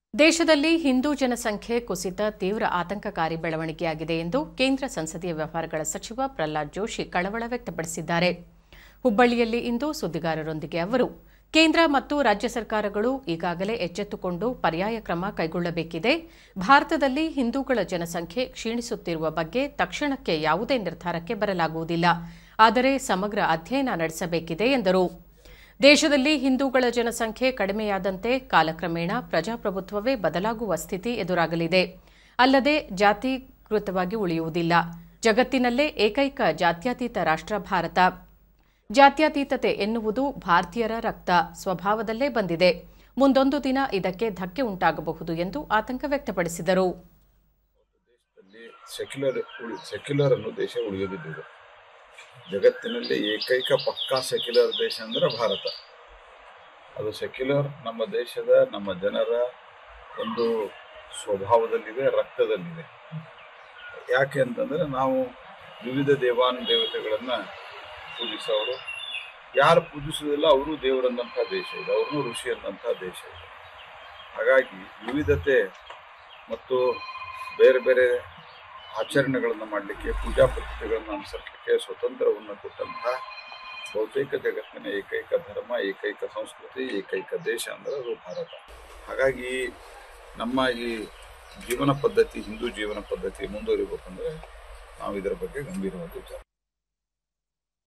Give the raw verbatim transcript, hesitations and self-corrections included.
ದೇಶದಲ್ಲಿ ಹಿಂದೂ ಜನಸಂಖ್ಯೆ ಕುಸಿತ ತೀವ್ರ ಆತಂಕಕಾರಿ ಬೆಳವಣಿಗೆಯಾಗಿದೆ ಎಂದು ಕೇಂದ್ರ ಸಂಸದೀಯ ವ್ಯವಹಾರಗಳ ಸಚಿವ ಪ್ರಹ್ಲಾದ್ ಜೋಶಿ ಕಳವಳ ವ್ಯಕ್ತಪಡಿಸಿದ್ದಾರೆ. ಹುಬ್ಬಳ್ಳಿಯಲ್ಲಿ ಇಂದು ಸುದ್ದಿಗಾರರೊಂದಿಗೆ ಅವರು, ಕೇಂದ್ರ ಮತ್ತು ರಾಜ್ಯ ಸರ್ಕಾರಗಳು ಈಗಾಗಲೇ ಎಚ್ಚೆತ್ತುಕೊಂಡು ಪರ್ಯಾಯ ಕ್ರಮ ಕೈಗೊಳ್ಳಬೇಕಿದೆ. ಭಾರತದಲ್ಲಿ ಹಿಂದೂಗಳ ಜನಸಂಖ್ಯೆ ಕ್ಷೀಣಿಸುತ್ತಿರುವ ಬಗ್ಗೆ ತಕ್ಷಣಕ್ಕೆ ಯಾವುದೇ ನಿರ್ಧಾರಕ್ಕೆ ಬರಲಾಗುವುದಿಲ್ಲ. ಆದರೆ ಸಮಗ್ರ ಅಧ್ಯಯನ ನಡೆಸಬೇಕಿದೆ ಎಂದರು. ದೇಶದಲ್ಲಿ ಹಿಂದೂಗಳ ಜನಸಂಖ್ಯೆ ಕಡಿಮೆಯಾದಂತೆ ಕಾಲಕ್ರಮೇಣ ಪ್ರಜಾಪ್ರಭುತ್ವವೇ ಬದಲಾಗುವ ಸ್ಥಿತಿ ಎದುರಾಗಲಿದೆ. ಅಲ್ಲದೆ ಜಾತೀಕೃತವಾಗಿ ಉಳಿಯುವುದಿಲ್ಲ. ಜಗತ್ತಿನಲ್ಲೇ ಏಕೈಕ ಜಾತ್ಯತೀತ ರಾಷ್ಟ್ರ ಭಾರತ. ಜಾತ್ಯತೀತತೆ ಎನ್ನುವುದು ಭಾರತೀಯರ ರಕ್ತ ಸ್ವಭಾವದಲ್ಲೇ ಬಂದಿದೆ. ಮುಂದೊಂದು ದಿನ ಇದಕ್ಕೆ ಧಕ್ಕೆ ಉಂಟಾಗಬಹುದು ಎಂದು ಆತಂಕ ವ್ಯಕ್ತಪಡಿಸಿದರು. ಸೆಕ್ಯುಲರ್ ಅನ್ನೋ ದೇಶ ಉಳಿಯೋದಿಲ್ಲ. ಜಗತ್ತಿನಲ್ಲಿ ಏಕೈಕ ಪಕ್ಕಾ ಸೆಕ್ಯುಲರ್ ದೇಶ ಅಂದರೆ ಭಾರತ. ಅದು ಸೆಕ್ಯುಲರ್ ನಮ್ಮ ದೇಶದ ನಮ್ಮ ಜನರ ಒಂದು ಸ್ವಭಾವದಲ್ಲಿದೆ, ರಕ್ತದಲ್ಲಿದೆ. ಯಾಕೆ ಅಂತಂದರೆ ನಾವು ವಿವಿಧ ದೇವಾನು ದೇವತೆಗಳನ್ನು ಪೂಜಿಸೋರು. ಯಾರು ಪೂಜಿಸೋದಿಲ್ಲ ಅವರು ದೇವರಂದಂಥ ದೇಶ ಇದೆ, ಅವ್ರನ್ನೂ ಋಷಿ ಅಂದಂಥ ದೇಶ ಇದೆ. ಹಾಗಾಗಿ ವಿವಿಧತೆ ಮತ್ತು ಬೇರೆ ಬೇರೆ ಆಚರಣೆಗಳನ್ನು ಮಾಡಲಿಕ್ಕೆ, ಪೂಜಾ ಪದ್ಧತಿಗಳನ್ನು ಅನುಸರಿಸಲಿಕ್ಕೆ ಸ್ವತಂತ್ರವನ್ನು ಕೊಟ್ಟಂತಹ ಬಹುತೇಕ ಜಗತ್ತಿನ ಏಕೈಕ ಧರ್ಮ, ಏಕೈಕ ಸಂಸ್ಕೃತಿ, ಏಕೈಕ ದೇಶ ಅಂದರೆ ಅದು ಭಾರತ. ಹಾಗಾಗಿ ನಮ್ಮ ಈ ಜೀವನ ಪದ್ಧತಿ, ಹಿಂದೂ ಜೀವನ ಪದ್ಧತಿ ಮುಂದುವರಿಬೇಕಂದ್ರೆ ನಾವು ಇದರ ಬಗ್ಗೆ ಗಂಭೀರವಾಗಿ ವಿಚಾರ